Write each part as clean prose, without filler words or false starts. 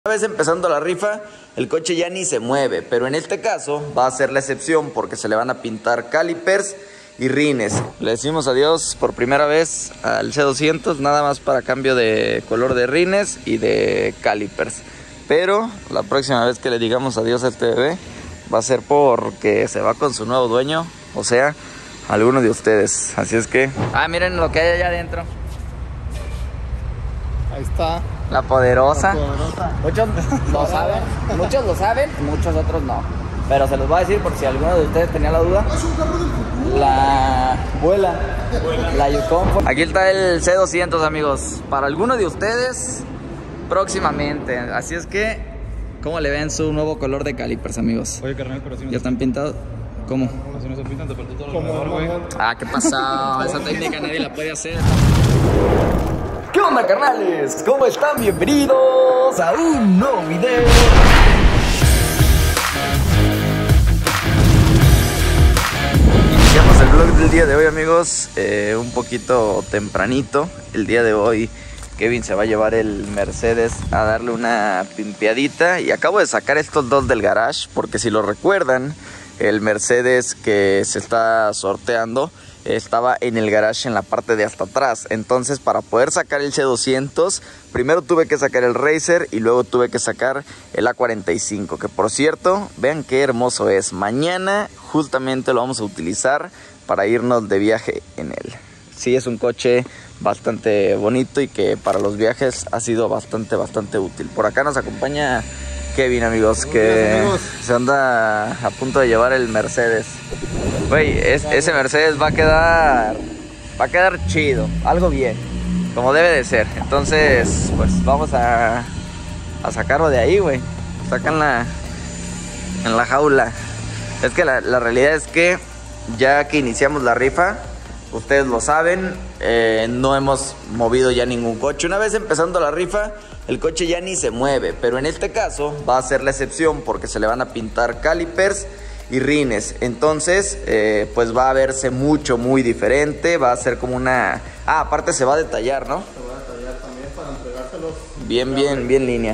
Una vez empezando la rifa, el coche ya ni se mueve, pero en este caso va a ser la excepción porque se le van a pintar calipers y rines. Le decimos adiós por primera vez al C200, nada más para cambio de color de rines y de calipers. Pero la próxima vez que le digamos adiós a este bebé va a ser porque se va con su nuevo dueño, o sea, alguno de ustedes. Así es que... miren lo que hay allá adentro. Ahí está. La poderosa. Muchos lo saben, muchos otros no. Pero se los voy a decir por si alguno de ustedes tenía la duda. La vuela, la Yukon. Aquí está el C200, amigos. Para alguno de ustedes, próximamente. Así es que, ¿cómo le ven su nuevo color de calipers, amigos? Oye, carnal, pero si no ¿Ya están pintados? ¿Cómo? Así no se pintan, te faltó todo el alrededor, güey. ¿Qué pasó? Esa técnica nadie la puede hacer. ¿Qué onda, carnales? ¿Cómo están? Bienvenidos a un nuevo video. Iniciamos el vlog del día de hoy, amigos, un poquito tempranito. El día de hoy Kevin se va a llevar el Mercedes a darle una pimpeadita. Y acabo de sacar estos dos del garage porque, si lo recuerdan, el Mercedes que se está sorteando estaba en el garage en la parte de hasta atrás. Entonces, para poder sacar el C200, primero tuve que sacar el Racer y luego tuve que sacar el A45, que por cierto, vean qué hermoso es. Mañana justamente lo vamos a utilizar para irnos de viaje en él. Sí, es un coche bastante bonito y que para los viajes ha sido bastante útil. Por acá nos acompaña Kevin, amigos, que se anda a punto de llevar el Mercedes. Güey, ese Mercedes va a quedar chido, algo bien, como debe de ser. Entonces, pues vamos a sacarlo de ahí, güey. Sácanla en la jaula. Es que la realidad es que ya que iniciamos la rifa, ustedes lo saben, no hemos movido ya ningún coche. Una vez empezando la rifa, el coche ya ni se mueve, pero en este caso va a ser la excepción porque se le van a pintar calipers y rines. Entonces, pues va a verse muy diferente. Va a ser como una... aparte se va a detallar, ¿no? Se va a detallar también para entregárselos. Bien línea.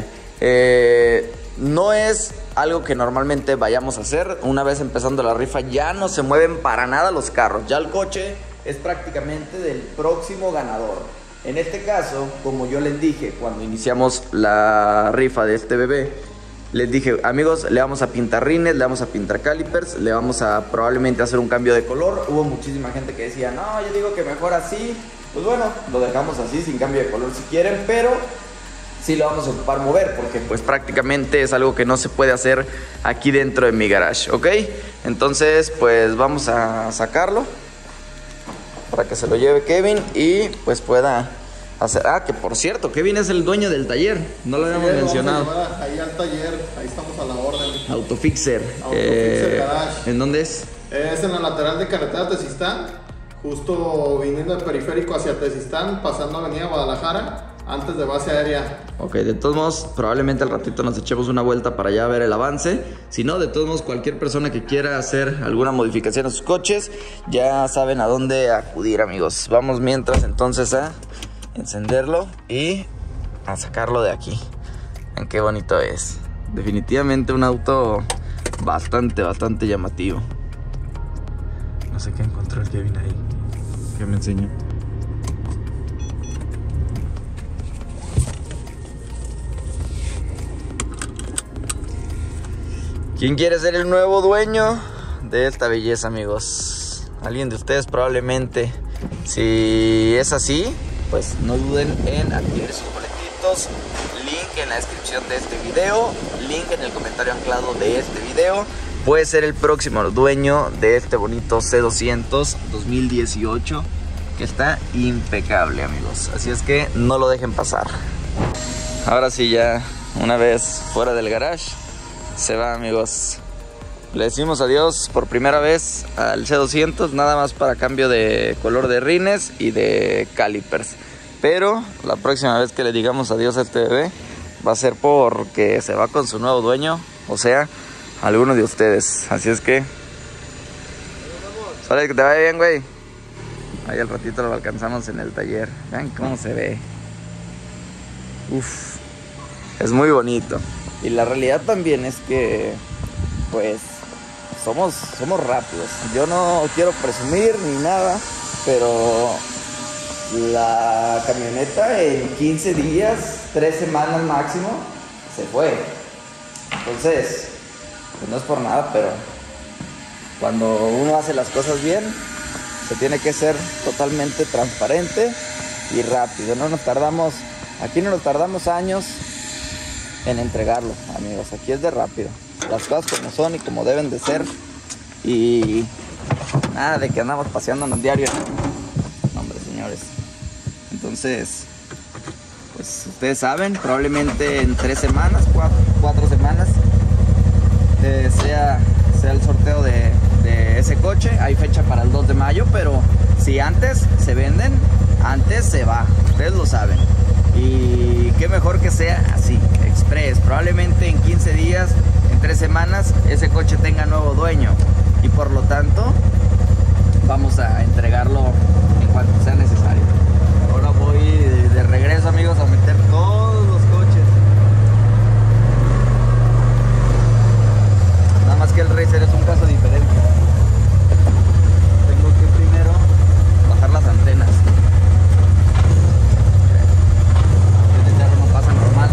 No es algo que normalmente vayamos a hacer. Una vez empezando la rifa ya no se mueven para nada los carros. Ya el coche es prácticamente del próximo ganador. En este caso, como yo les dije cuando iniciamos la rifa de este bebé, les dije, amigos, le vamos a pintar rines, le vamos a pintar calipers, le vamos a probablemente hacer un cambio de color. Hubo muchísima gente que decía, no, yo digo que mejor así. Pues bueno, lo dejamos así, sin cambio de color si quieren, pero sí lo vamos a ocupar mover porque pues prácticamente es algo que no se puede hacer aquí dentro de mi garage, ¿ok? Entonces, pues vamos a sacarlo para que se lo lleve Kevin y pues pueda hacer... que por cierto, Kevin es el dueño del taller, no lo habíamos mencionado. Ahí al taller, ahí estamos a la orden. Autofixer. Autofixer Garage. ¿En dónde es? Es en la lateral de carretera Tezistán, justo viniendo del periférico hacia Tezistán, pasando avenida Guadalajara, antes de base aérea. Ok, de todos modos, probablemente al ratito nos echemos una vuelta para allá a ver el avance. Si no, de todos modos, cualquier persona que quiera hacer alguna modificación a sus coches, ya saben a dónde acudir, amigos. Vamos mientras entonces a encenderlo y a sacarlo de aquí. Vean qué bonito es. Definitivamente un auto bastante llamativo. No sé qué encontró el Kevin ahí, que me enseñó. ¿Quién quiere ser el nuevo dueño de esta belleza, amigos? Alguien de ustedes probablemente. Si es así, pues no duden en adquirir sus boletitos. Link en la descripción de este video, link en el comentario anclado de este video. Puede ser el próximo dueño de este bonito C200 2018, que está impecable, amigos. Así es que no lo dejen pasar. Ahora sí, ya una vez fuera del garage, se va, amigos. Le decimos adiós por primera vez al C200, nada más para cambio de color de rines y de calipers. Pero la próxima vez que le digamos adiós a este bebé va a ser porque se va con su nuevo dueño, o sea, alguno de ustedes. Así es que... Sale, que te vaya bien, güey. Ahí al ratito lo alcanzamos en el taller. Vean cómo se ve. Uf. Es muy bonito. Y la realidad también es que, pues, somos rápidos. Yo no quiero presumir ni nada, pero la camioneta en 15 días, 3 semanas máximo, se fue. Entonces, pues no es por nada, pero cuando uno hace las cosas bien, se tiene que ser totalmente transparente y rápido. Aquí no nos tardamos años en entregarlo, amigos. Aquí es de rápido. Las cosas como son y como deben de ser. Y nada de que andamos paseándonos diario. No, hombre, señores. Entonces, pues ustedes saben, probablemente en 3 semanas, 4 semanas, sea el sorteo de ese coche. Hay fecha para el 2 de mayo, pero si antes se venden, antes se va. Ustedes lo saben. Y qué mejor que sea así, express. Probablemente en 15 días, en 3 semanas, ese coche tenga nuevo dueño. Y por lo tanto, vamos a entregarlo en cuanto sea necesario. Ahora voy de regreso, amigos, a meter todos los coches. Nada más que el Racer es un caso diferente. Tengo que primero bajar las antenas. Este carro no pasa normal.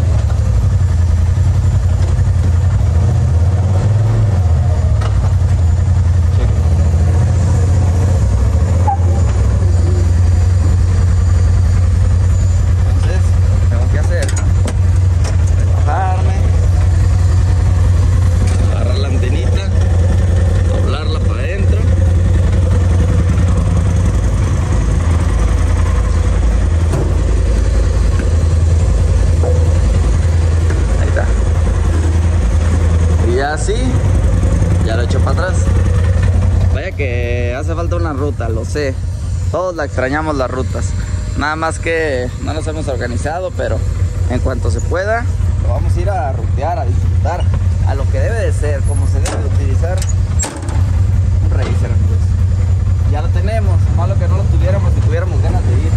Ruta, lo sé, todos la extrañamos las rutas, nada más que no nos hemos organizado, pero en cuanto se pueda lo vamos a ir a rutear, a disfrutar a lo que debe de ser, como se debe de utilizar un Racer, amigos. Ya lo tenemos, malo que no lo tuviéramos si tuviéramos ganas de ir.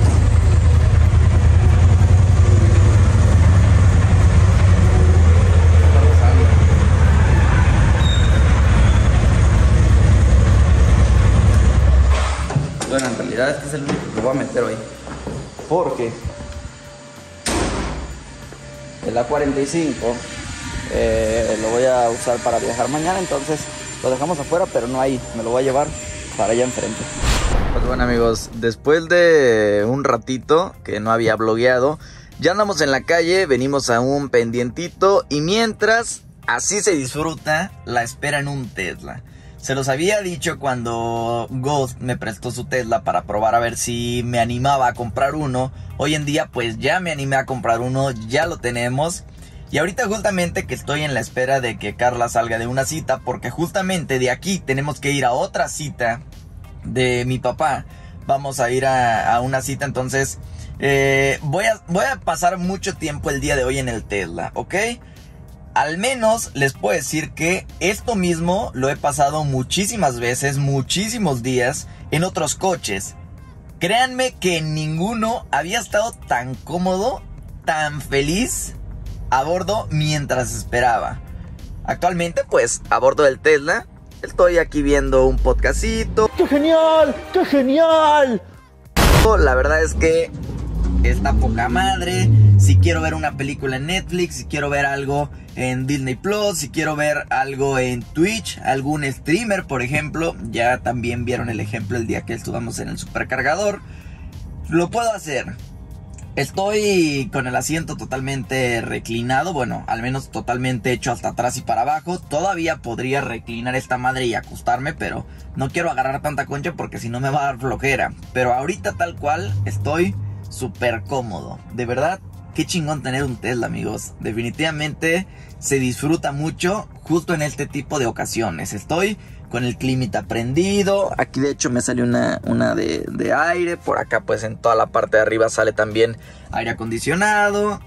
Bueno, en realidad este es el único que voy a meter hoy, porque el A45 lo voy a usar para viajar mañana, entonces lo dejamos afuera, pero no ahí, me lo voy a llevar para allá enfrente. Pues bueno, amigos, después de un ratito que no había blogueado, ya andamos en la calle, venimos a un pendientito y mientras así se disfruta la espera en un Tesla. Se los había dicho cuando Ghost me prestó su Tesla para probar a ver si me animaba a comprar uno. Hoy en día pues ya me animé a comprar uno, ya lo tenemos. Y ahorita justamente que estoy en la espera de que Carla salga de una cita, porque justamente de aquí tenemos que ir a otra cita de mi papá. Vamos a ir a una cita, entonces voy a pasar mucho tiempo el día de hoy en el Tesla, ¿ok? Al menos les puedo decir que esto mismo lo he pasado muchísimas veces, muchísimos días en otros coches. Créanme que en ninguno había estado tan cómodo, tan feliz a bordo mientras esperaba. Actualmente pues a bordo del Tesla estoy aquí viendo un podcastito. ¡Qué genial! ¡Qué genial! La verdad es que está poca madre. Si quiero ver una película en Netflix, si quiero ver algo en Disney Plus, si quiero ver algo en Twitch, algún streamer por ejemplo, ya también vieron el ejemplo el día que estuvimos en el supercargador, lo puedo hacer. Estoy con el asiento totalmente reclinado, bueno, al menos totalmente hecho hasta atrás y para abajo. Todavía podría reclinar esta madre y acostarme, pero no quiero agarrar tanta concha porque si no me va a dar flojera. Pero ahorita tal cual estoy súper cómodo, de verdad. Qué chingón tener un Tesla, amigos. Definitivamente se disfruta mucho justo en este tipo de ocasiones. Estoy con el climita prendido. Aquí de hecho me sale una de aire. Por acá pues en toda la parte de arriba sale también aire acondicionado.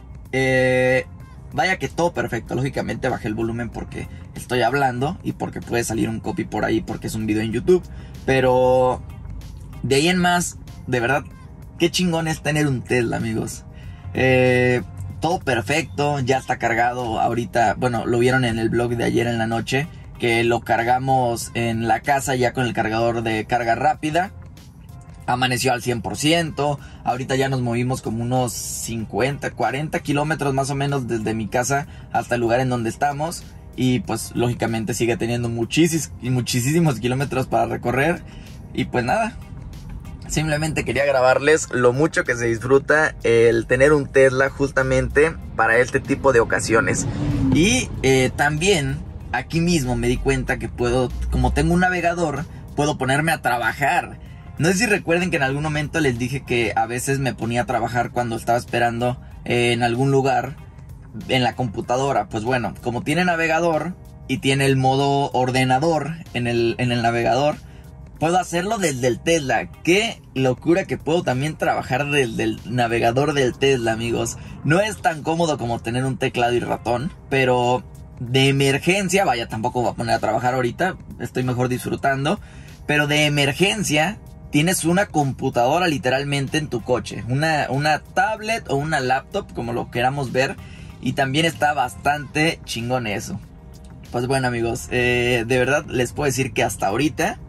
Vaya que todo perfecto. Lógicamente bajé el volumen porque estoy hablando y porque puede salir un copy por ahí porque es un video en YouTube. Pero de ahí en más, de verdad, qué chingón es tener un Tesla, amigos. todo perfecto, ya está cargado ahorita. Bueno, lo vieron en el vlog de ayer en la noche, que lo cargamos en la casa ya con el cargador de carga rápida. Amaneció al 100%, ahorita ya nos movimos como unos 50, 40 kilómetros más o menos desde mi casa hasta el lugar en donde estamos. Y pues lógicamente sigue teniendo muchísimos kilómetros para recorrer. Y pues nada, simplemente quería grabarles lo mucho que se disfruta el tener un Tesla justamente para este tipo de ocasiones. Y también aquí mismo me di cuenta que puedo, como tengo un navegador, puedo ponerme a trabajar. No sé si recuerden que en algún momento les dije que a veces me ponía a trabajar cuando estaba esperando en algún lugar en la computadora. Pues bueno, como tiene navegador y tiene el modo ordenador en el navegador, puedo hacerlo desde el Tesla. Qué locura que puedo también trabajar desde el navegador del Tesla, amigos. No es tan cómodo como tener un teclado y ratón, pero de emergencia, vaya, tampoco voy a poner a trabajar ahorita, estoy mejor disfrutando, pero de emergencia tienes una computadora literalmente en tu coche, una tablet o una laptop, como lo queramos ver, y también está bastante chingón eso. Pues bueno, amigos, de verdad les puedo decir que hasta ahorita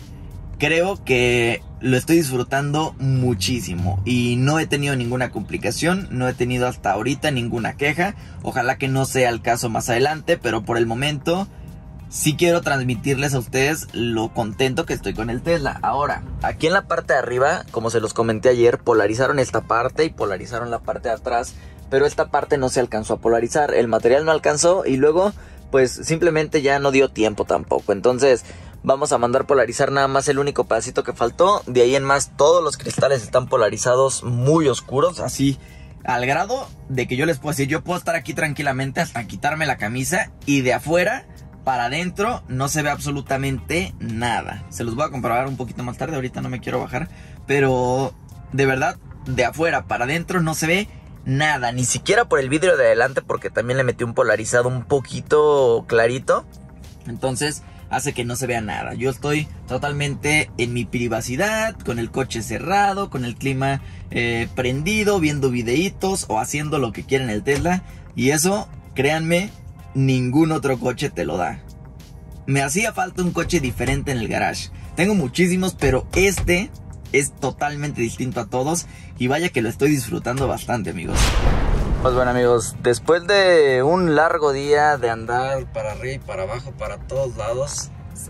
creo que lo estoy disfrutando muchísimo y no he tenido ninguna complicación, no he tenido hasta ahorita ninguna queja. Ojalá que no sea el caso más adelante, pero por el momento sí quiero transmitirles a ustedes lo contento que estoy con el Tesla. Ahora, aquí en la parte de arriba, como se los comenté ayer, polarizaron esta parte y polarizaron la parte de atrás, pero esta parte no se alcanzó a polarizar, el material no alcanzó y luego pues simplemente ya no dio tiempo tampoco. Entonces vamos a mandar polarizar nada más el único pedacito que faltó. De ahí en más todos los cristales están polarizados muy oscuros, así al grado de que yo les puedo decir, yo puedo estar aquí tranquilamente hasta quitarme la camisa y de afuera para adentro no se ve absolutamente nada. Se los voy a comprobar un poquito más tarde, ahorita no me quiero bajar, pero de verdad, de afuera para adentro no se ve nada, ni siquiera por el vidrio de adelante, porque también le metí un polarizado un poquito clarito, entonces hace que no se vea nada. Yo estoy totalmente en mi privacidad, con el coche cerrado, con el clima prendido, viendo videitos o haciendo lo que quiera en el Tesla, y eso, créanme, ningún otro coche te lo da. Me hacía falta un coche diferente en el garage. Tengo muchísimos, pero este es totalmente distinto a todos. Y vaya que lo estoy disfrutando bastante, amigos. Pues bueno, amigos, después de un largo día de andar para arriba y para abajo, para todos lados,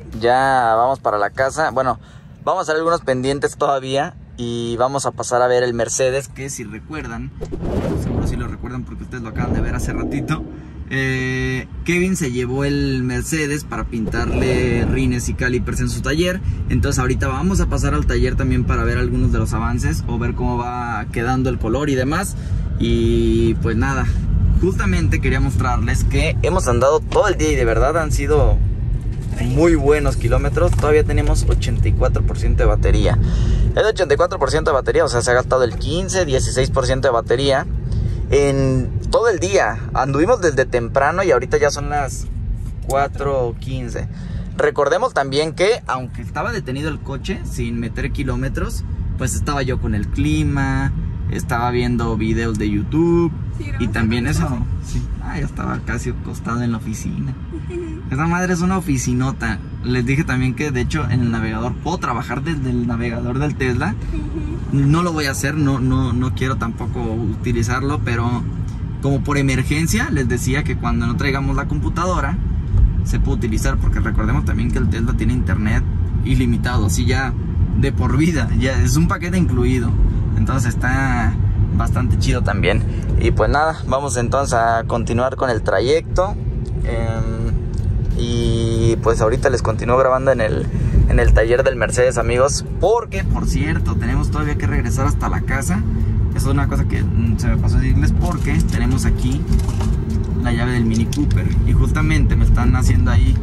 ya vamos para la casa. Bueno, vamos a hacer algunos pendientes todavía y vamos a pasar a ver el Mercedes, que si recuerdan, seguro si lo recuerdan porque ustedes lo acaban de ver hace ratito, Kevin se llevó el Mercedes para pintarle rines y calipers en su taller. Entonces ahorita vamos a pasar al taller también para ver algunos de los avances o ver cómo va quedando el color y demás. Y pues nada, justamente quería mostrarles que hemos andado todo el día y de verdad han sido muy buenos kilómetros. Todavía tenemos 84% de batería. El 84% de batería, o sea, se ha gastado el 15, 16% de batería en todo el día. Anduvimos desde temprano y ahorita ya son las 4:15. Recordemos también que aunque estaba detenido el coche sin meter kilómetros, pues estaba yo con el clima, estaba viendo videos de YouTube, sí, y también eso, sí, ya estaba casi acostado en la oficina. Esa madre es una oficinota. Les dije también que de hecho en el navegador puedo trabajar desde el navegador del Tesla. No lo voy a hacer, no quiero tampoco utilizarlo, pero como por emergencia les decía que cuando no traigamos la computadora se puede utilizar, porque recordemos también que el Tesla tiene internet ilimitado, así ya de por vida, ya es un paquete incluido. Entonces está bastante chido también. Y pues nada, vamos entonces a continuar con el trayecto. Y pues ahorita les continúo grabando en el taller del Mercedes, amigos. Porque, por cierto, tenemos todavía que regresar hasta la casa. Eso es una cosa que se me pasó a decirles, porque tenemos aquí la llave del Mini Cooper. Y justamente me están haciendo ahí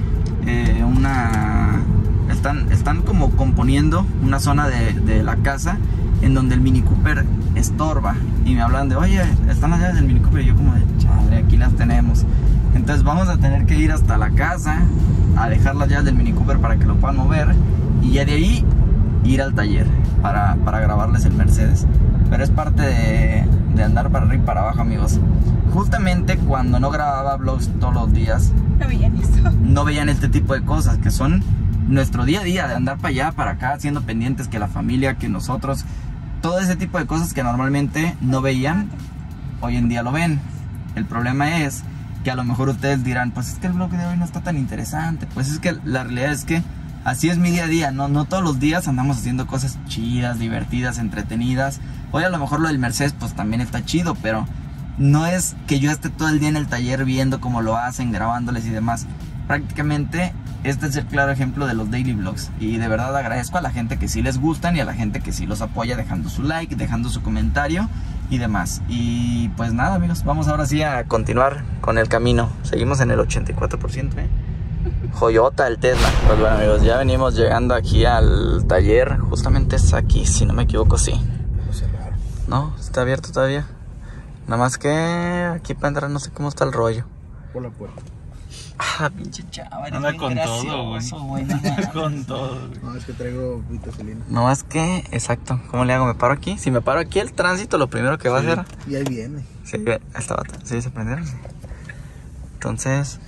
Están como componiendo una zona de la casa en donde el Mini Cooper estorba. Y me hablan de, oye, están las llaves del Mini Cooper. Y yo como de, chale, aquí las tenemos. Entonces vamos a tener que ir hasta la casa a dejar las llaves del Mini Cooper para que lo puedan mover. Y ya de ahí ir al taller para grabarles el Mercedes. Pero es parte de andar para arriba y para abajo, amigos. Justamente cuando no grababa vlogs todos los días, No veían esto. no veían este tipo de cosas que son nuestro día a día, de andar para allá, para acá, siendo pendientes que la familia, que nosotros, todo ese tipo de cosas que normalmente no veían, hoy en día lo ven. El problema es que a lo mejor ustedes dirán, pues es que el vlog de hoy no está tan interesante. Pues es que la realidad es que así es mi día a día, no todos los días andamos haciendo cosas chidas, divertidas, entretenidas. Hoy a lo mejor lo del Mercedes pues también está chido, pero no es que yo esté todo el día en el taller viendo cómo lo hacen, grabándoles y demás. Prácticamente este es el claro ejemplo de los daily vlogs. Y de verdad agradezco a la gente que sí les gustan y a la gente que sí los apoya dejando su like, dejando su comentario y demás. Y pues nada, amigos, vamos ahora sí a continuar con el camino. Seguimos en el 84%, Joyota el Tesla. Pues bueno, amigos, ya venimos llegando aquí al taller. Justamente es aquí, si no me equivoco, sí. No, está abierto todavía. Nada más que aquí para entrar no sé cómo está el rollo. Por la puerta. Ah, pinche chava, eres Anda bien con todo, gracioso, güey. no mames. Con todo, güey. No, es que traigo vitacilina. No más que, exacto, ¿cómo le hago? ¿Me paro aquí? Si me paro aquí, el tránsito lo primero que va a hacer. Y ahí viene. Sí, esta bata, sí, se prendieron. Entonces.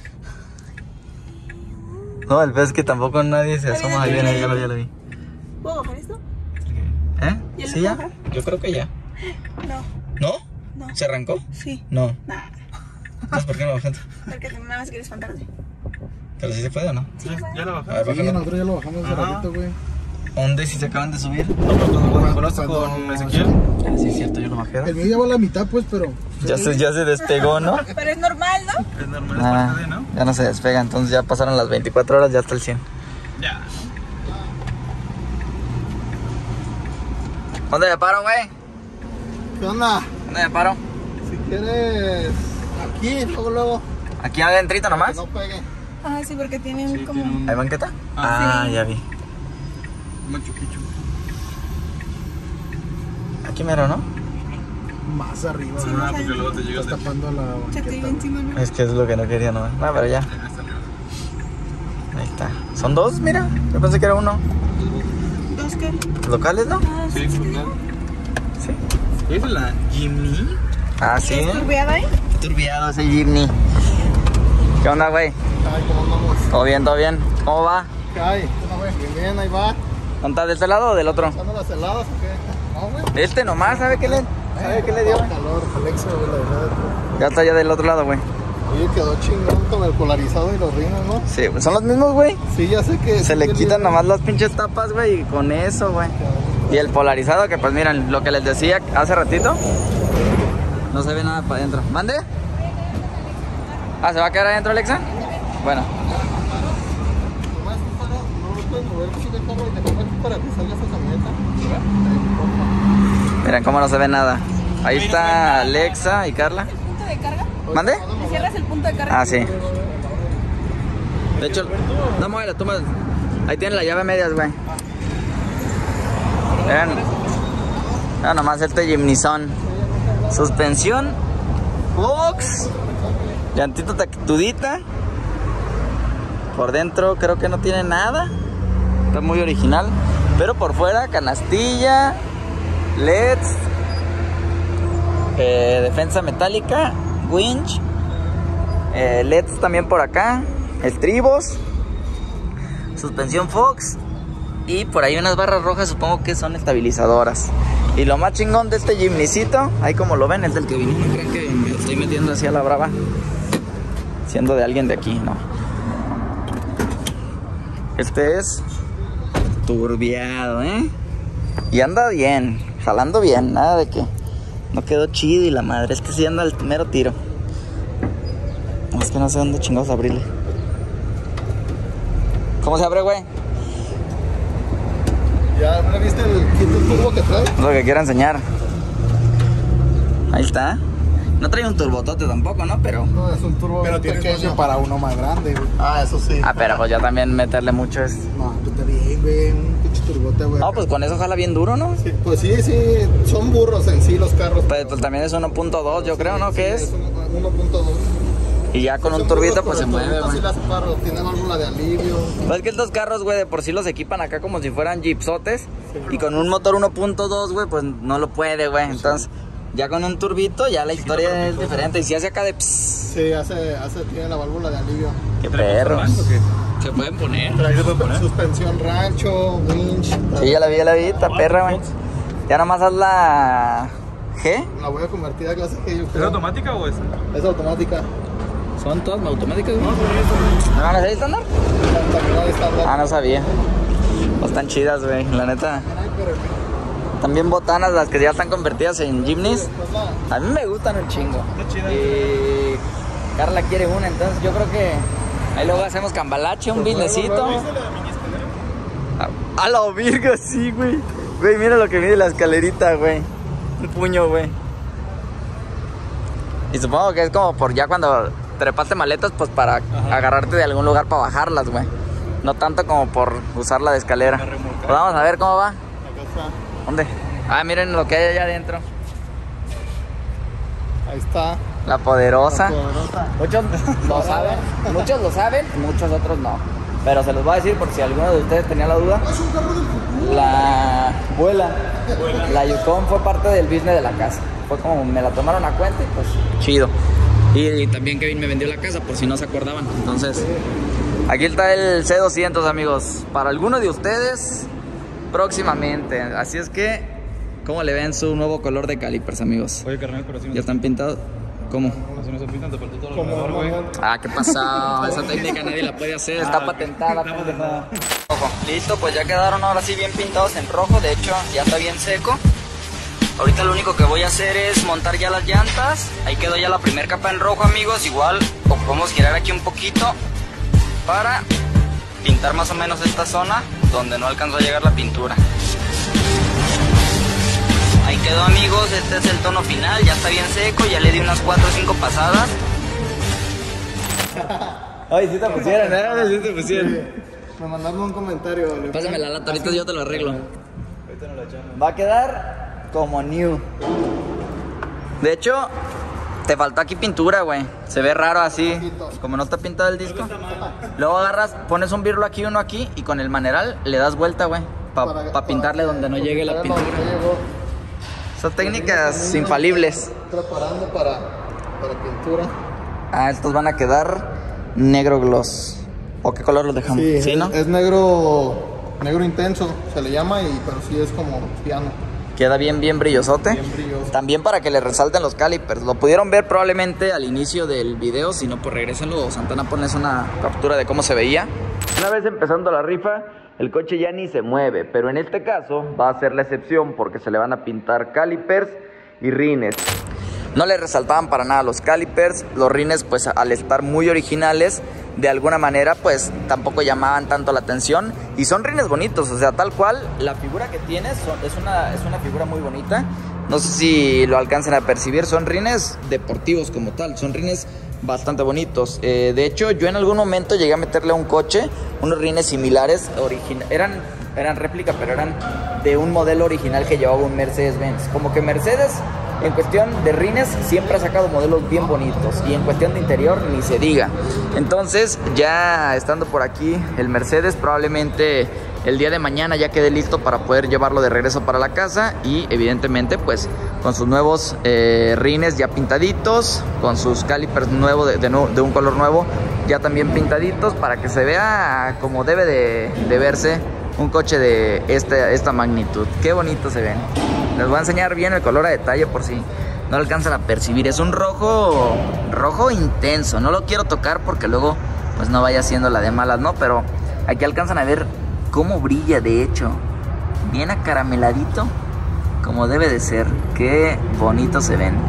No, el pez es que tampoco nadie se asoma. Ahí viene, ya lo vi. ¿Puedo bajar esto? ¿Eh? ¿Ya lo ¿Sí ya? puedo bajar? Yo creo que ya. No, ¿No? no. ¿Se arrancó? Sí. No. Nah, Entonces, ¿por qué no bajaste? porque nada más quieres espantarte. Pero si se puede o no. Ya la A ver, bajaste. Sí, bájalo. nosotros ya lo bajamos hace Ajá. ratito, güey. ¿Dónde si se acaban de subir? Cuando colaste con Ezequiel. Ah, sí, es cierto, yo lo bajé. El mío ya va a la mitad, pues, pero... Ya se despegó, ¿no? Pero es normal, ¿no? Es normal, es Ah, parte de, ¿no? ya no se despega, entonces ya pasaron las 24 horas, ya está el 100. Ya. ¿Dónde me paro, güey? ¿Qué onda? ¿Dónde me paro? Si quieres... Aquí, luego. ¿Aquí adentrito nomás? Que no pegue. Ah, sí, porque tienen Sí, como... tiene un ¿Hay banqueta? Ah, sí. Ya vi. Machu Picchu. Aquí mero, ¿no? Más arriba, Sí, güey. más Porque allá. luego te llegas Estás de tapando la Se te iba banqueta. encima, ¿no? Es que es lo que no quería nomás. No, pero ya. hasta arriba. Ahí está. ¿Son dos? Mira. Yo pensé que era uno. ¿Dos qué? ¿Locales, no? Ah, Sí, sí. ¿verdad? Sí. ¿Qué es la Jimny? Ah, sí. ¿Es turbiada ahí? Turbiado ese Jimny. ¿Qué onda, güey? Ay, ¿cómo andamos? ¿Todo bien, todo bien? ¿Cómo va? ¿Qué hay? No, güey, bien, ahí va. ¿Dónde estás? ¿De este lado o del otro? ¿Están las heladas o qué? No, güey. De este nomás, ¿sabe qué le dio? Calor, Alexa, güey, la verdad. Ya está ya del otro lado, güey. Oye, quedó chingón con el polarizado y los rines, ¿no? Sí, son los mismos, güey. Sí, ya sé que... Se le quitan nomás las pinches tapas, güey, y con eso, güey. Y el polarizado, que pues miren, lo que les decía hace ratito, no se ve nada para adentro. ¿Mande? Ah, ¿se va a quedar adentro, Alexa? Bueno. Nomás, no lo puedes mover, sí, de carro y dejarlo aquí para que salga esa camioneta. Miren cómo no se ve nada. Ahí está Alexa y Carla. ¿El punto de carga? ¿Mande? ¿Me cierras el punto de carga? Ah, sí. De hecho, no mueve, toma. Ahí tiene la llave a medias, güey. Vean. Vean nomás este Jimnyson. Suspensión. Box. Llantita tactudita. Por dentro creo que no tiene nada. Está muy original. Pero por fuera, canastilla. LEDs. Defensa metálica. Winch. LEDs también por acá. Estribos. Suspensión Fox. Y por ahí unas barras rojas, supongo que son estabilizadoras. Y lo más chingón de este Jimnycito, ahí como lo ven, es del que vine. No crean que me estoy metiendo así a la brava, siendo de alguien de aquí, no. Este es turbiado, y anda bien, jalando bien, nada de que no quedó chido y la madre. Este sí anda al mero tiro. Es que no sé dónde chingados abrirle. ¿Cómo se abre, güey? ¿Ya no viste el kit de turbo que trae? Es lo que quiero enseñar. Ahí está. No trae un turbotote tampoco, ¿no? Pero... No, es un turbo pequeño para uno más grande, güey. Ah, eso sí. Ah, pero pues ya también meterle mucho es... No, tú está bien, güey. Un pinche turbote, güey. No, pues con eso jala bien duro, ¿no? Sí, pues sí, son burros en sí los carros. Pues también es 1.2, yo creo, ¿no? ¿Qué es? 1.2. Y ya con un Son turbito burros, pues se pero el mueve, turbito güey. sí la hace paro, tiene válvula de alivio. Pues es que estos carros, güey, de por sí los equipan acá como si fueran jeepsotes. Y con un motor 1.2, güey, pues no lo puede, güey. Entonces, Ya con un turbito, ya la historia es diferente. Y si hace acá de pss, Sí, tiene la válvula de alivio. qué perros. ¿O qué? Se pueden poner. Trae se puede poner? suspensión rancho, winch. Sí, ya la vi, está perra, güey. Ya nomás haz la G. La voy a convertir a clase G, yo ¿Es creo. automática o es? Es automática. ¿Son todas automáticas, güey? ¿No van a ser estándar? También la de estándar. Ah, no sabía. Pues están chidas, güey, la neta. También botanas, las que ya están convertidas en Jimneys. A mí me gustan un chingo. Está chida. Y Carla quiere una, entonces yo creo que ahí luego hacemos cambalache, un businessito. A la virga, sí, güey. Güey, mira lo que mide la escalerita, güey. Un puño, güey. Y supongo que es como por ya cuando trepaste maletas, pues para agarrarte de algún lugar para bajarlas, güey. No tanto como por usarla de escalera. Pues vamos a ver cómo va. Acá está. ¿Dónde? Ah, miren lo que hay allá adentro. Ahí está. La poderosa. La poderosa. Muchos lo saben, muchos otros no. Pero se los voy a decir por si alguno de ustedes tenía la duda. La abuela, la Yukon fue parte del business de la casa. Fue como me la tomaron a cuenta y pues chido. Y también Kevin me vendió la casa por si no se acordaban. Entonces, aquí está el C200, amigos. Para alguno de ustedes, próximamente. Así es que, ¿cómo le ven su nuevo color de calipers, amigos? Oye, carnal, pero si ¿Ya están pintados? ¿Cómo? no se pintan, te faltó todo lo Como mejor, güey. Ah, ¿qué pasó? Esa técnica nadie la puede hacer, está patentada. Pendejo. Ojo, listo, pues ya quedaron ahora sí bien pintados en rojo. De hecho, ya está bien seco. Ahorita lo único que voy a hacer es montar ya las llantas. Ahí quedó ya la primera capa en rojo, amigos. Igual podemos girar aquí un poquito para pintar más o menos esta zona donde no alcanzó a llegar la pintura. Ahí quedó, amigos, este es el tono final, ya está bien seco, ya le di unas 4 o 5 pasadas. Ay, sí te pusieron, sí te pusieron. Me mandaron un comentario. Pásame la lata, ahorita yo te lo arreglo. Va a quedar como new. De hecho, te faltó aquí pintura, güey. Se ve raro así, como no está pintado el disco. Luego agarras, pones un birlo aquí, uno aquí, y con el maneral le das vuelta, güey. Para pintarle donde no llegue la pintura. Son técnicas infalibles. Preparando para pintura. Ah, estos van a quedar negro gloss. ¿O qué color los dejamos? Sí, ¿no? es negro intenso, se le llama, pero sí es como piano. Queda bien brillosote. Bien brilloso. También para que le resalten los calipers. Lo pudieron ver probablemente al inicio del video. Si no, pues regrésenlo. Santana, pones una captura de cómo se veía. Una vez empezando la rifa, el coche ya ni se mueve. Pero en este caso va a ser la excepción porque se le van a pintar calipers y rines. No le resaltaban para nada los calipers. Los rines, pues al estar muy originales, de alguna manera pues tampoco llamaban tanto la atención. Y son rines bonitos, o sea, tal cual la figura que tienes es una figura muy bonita. No sé si lo alcancen a percibir, son rines deportivos como tal, son rines bastante bonitos. De hecho, yo en algún momento llegué a meterle a un coche unos rines similares, eran réplica, pero eran de un modelo original que llevaba un Mercedes-Benz. Como que Mercedes, en cuestión de rines, siempre ha sacado modelos bien bonitos. Y en cuestión de interior, ni se diga. Entonces, ya estando por aquí el Mercedes, probablemente el día de mañana ya quede listo para poder llevarlo de regreso para la casa. Y evidentemente, pues, con sus nuevos rines ya pintaditos, con sus calipers nuevos de un color nuevo, ya también pintaditos, para que se vea como debe de verse un coche de esta magnitud. Qué bonito se ven. Les voy a enseñar bien el color a detalle por si no alcanzan a percibir. Es un rojo intenso. No lo quiero tocar porque luego pues no vaya siendo la de malas, ¿no? Pero aquí alcanzan a ver cómo brilla, de hecho. Bien acarameladito, como debe de ser. Qué bonito se ven.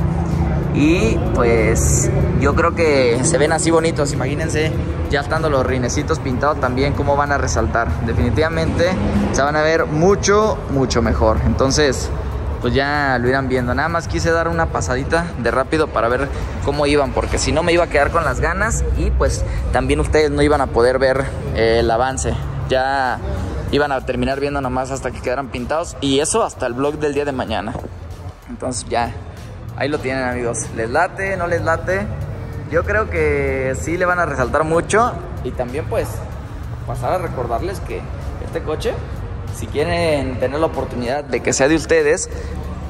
Y pues yo creo que se ven así bonitos. Imagínense ya estando los rinecitos pintados también, cómo van a resaltar. Definitivamente se van a ver mucho mejor. Entonces pues ya lo irán viendo. Nada más quise dar una pasadita de rápido para ver cómo iban, porque si no me iba a quedar con las ganas y pues también ustedes no iban a poder ver el avance. Ya iban a terminar viendo nomás hasta que quedaran pintados, y eso hasta el vlog del día de mañana. Entonces ya, ahí lo tienen, amigos. ¿Les late? ¿No les late? Yo creo que sí le van a resaltar mucho. Y también pues pasar a recordarles que este coche, si quieren tener la oportunidad de que sea de ustedes,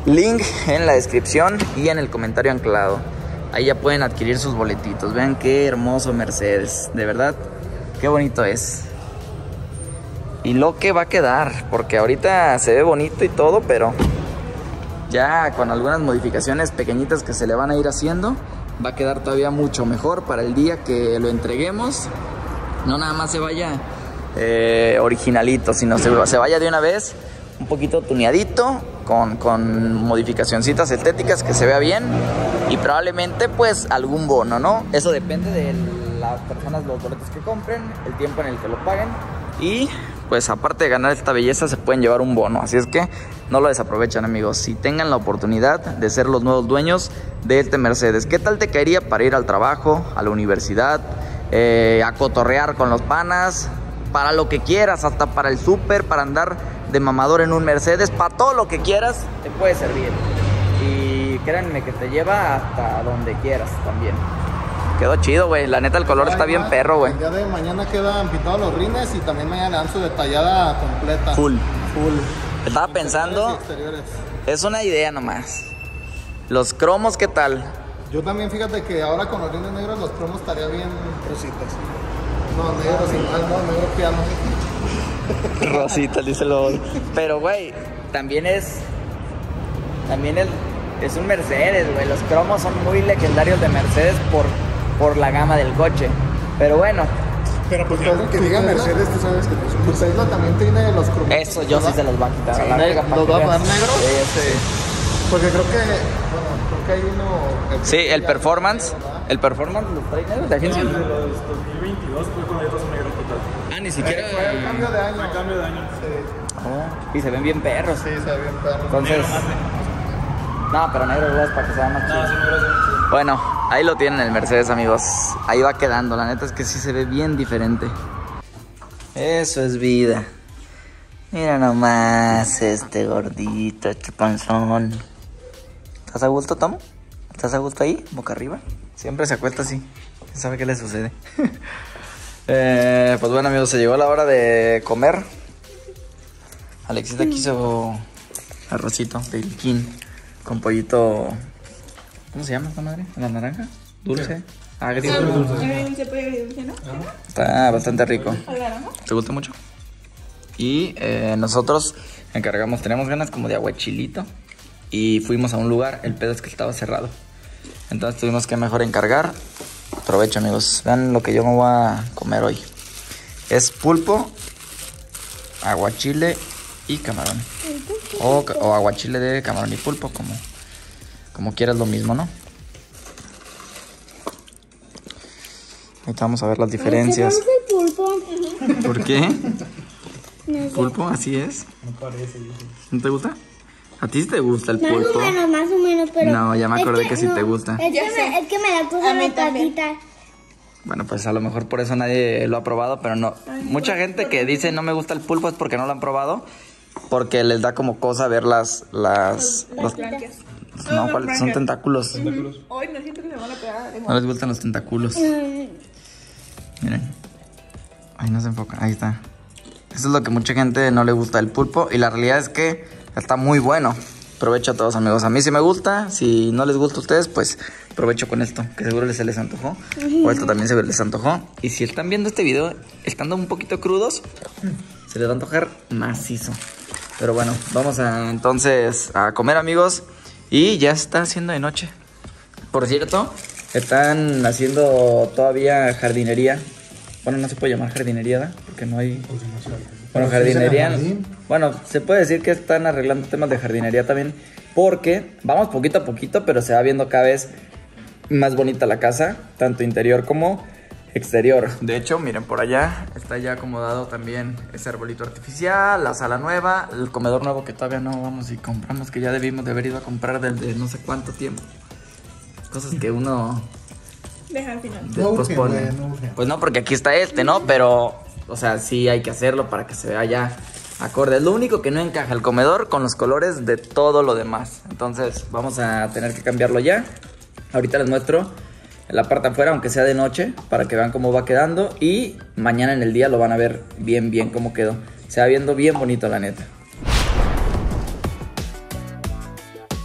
Link en la descripción y en el comentario anclado. Ahí ya pueden adquirir sus boletitos. Vean qué hermoso Mercedes. De verdad, qué bonito es. Y lo que va a quedar, porque ahorita se ve bonito y todo, pero ya con algunas modificaciones pequeñitas que se le van a ir haciendo, va a quedar todavía mucho mejor para el día que lo entreguemos. No nada más se vaya originalito, sino se vaya de una vez un poquito tuneadito, con modificacioncitas estéticas, que se vea bien, y probablemente pues algún bono, ¿no? Eso depende de las personas, los boletos que compren, el tiempo en el que lo paguen, y pues aparte de ganar esta belleza se pueden llevar un bono. Así es que no lo desaprovechen, amigos. Si tengan la oportunidad de ser los nuevos dueños de este Mercedes, ¿qué tal te caería para ir al trabajo, a la universidad, a cotorrear con los panas, para lo que quieras, hasta para el súper, para andar de mamador en un Mercedes, para todo lo que quieras te puede servir? Y créanme que te lleva hasta donde quieras también. Quedó chido, güey. La neta, el color está bien perro, güey. El día de mañana quedan pintados los rines y también mañana le dan su detallada completa. Full. Full. Estaba pensando, Exteriores. es una idea nomás. Los cromos, ¿qué tal? Yo también, fíjate que ahora con los rines negros los cromos estaría bien rositas. No, negros igual, no, negro piano. Rosita, dice lo. Pero, güey, también es un Mercedes, güey. Los cromos son muy legendarios de Mercedes por la gama del coche. Pero bueno, Pero pues algo que diga Mercedes, tú sabes que pues Tesla también tiene los cromos. eso yo sí se los va a quitar. A la verga, para ¿Los que va a vean. dar negros? Sí. Porque creo que, bueno, creo que hay uno... Sí, el performance. ¿El performance los trae negros de agencia? De los 2022 fue con letras negro total. Ah, ni siquiera. Fue el cambio de año. Fue cambio de año. Y se ven bien perros. Sí, se ve bien perro. Entonces. No, pero negro es para que sea más chido. Bueno, ahí lo tienen el Mercedes, amigos. Ahí va quedando. La neta es que sí se ve bien diferente. Eso es vida. Mira nomás este gordito, este panzón. ¿Estás a gusto, Tom? ¿Estás a gusto ahí? Boca arriba. Siempre se acuesta así. ¿Quién sabe qué le sucede? Pues bueno, amigos, se llegó la hora de comer. Alexita quiso arrocito de Ilquín con pollito. ¿Cómo se llama esta madre? ¿La naranja? ¿Dulce? Agrio. Se puede agridulce, ¿no? Está bastante rico. ¿Al naranja? ¿Te gusta mucho? Y nosotros encargamos, teníamos ganas como de aguachilito. Y fuimos a un lugar, el pedo es que estaba cerrado. Entonces tuvimos que mejor encargar. Aprovecho, amigos. Vean lo que yo me voy a comer hoy. Es pulpo, aguachile y camarón. O aguachile de camarón y pulpo, como quieras, lo mismo, ¿no? Ahorita vamos a ver las diferencias. ¿Por qué? ¿Pulpo? ¿Así es? No parece. ¿No te gusta? ¿A ti sí te gusta el pulpo? Más o menos, pero... No, ya me acordé que sí te gusta. Es que me da cosa la patita. Bueno, pues a lo mejor por eso nadie lo ha probado, pero no. Mucha gente que dice no me gusta el pulpo es porque no lo han probado, porque les da como cosa ver las no, ¿cuáles? Son tentáculos. Hoy no siento que se van a pegar. No les gustan los tentáculos. Miren. Ahí no se enfoca, ahí está. Eso es lo que mucha gente no le gusta del pulpo. Y la realidad es que está muy bueno. Provecho a todos, amigos. A mí sí me gusta. Si no les gusta a ustedes, pues provecho con esto, que seguro se les antojó. O esto también se les antojó. Y si están viendo este video estando un poquito crudos, se les va a antojar macizo. Pero bueno, vamos entonces a comer, amigos. Y ya está haciendo de noche. Por cierto, están haciendo todavía jardinería. Bueno, no se puede llamar jardinería, ¿verdad? Porque no hay... Bueno, jardinería... Bueno, se puede decir que están arreglando temas de jardinería también. Porque vamos poquito a poquito, pero se va viendo cada vez más bonita la casa. Tanto interior como exterior. De hecho, miren, por allá está ya acomodado también ese arbolito artificial, la sala nueva, el comedor nuevo que todavía no vamos y compramos, que ya debimos de haber ido a comprar desde no sé cuánto tiempo. Cosas que uno... Deja al final. pospone. Pues no, porque aquí está este, ¿no? Pero, o sea, sí hay que hacerlo para que se vea ya acorde. Es lo único que no encaja el comedor con los colores de todo lo demás. Entonces vamos a tener que cambiarlo ya. Ahorita les muestro la parte afuera, aunque sea de noche, para que vean cómo va quedando. Y mañana en el día lo van a ver bien cómo quedó. Se va viendo bien bonito, la neta.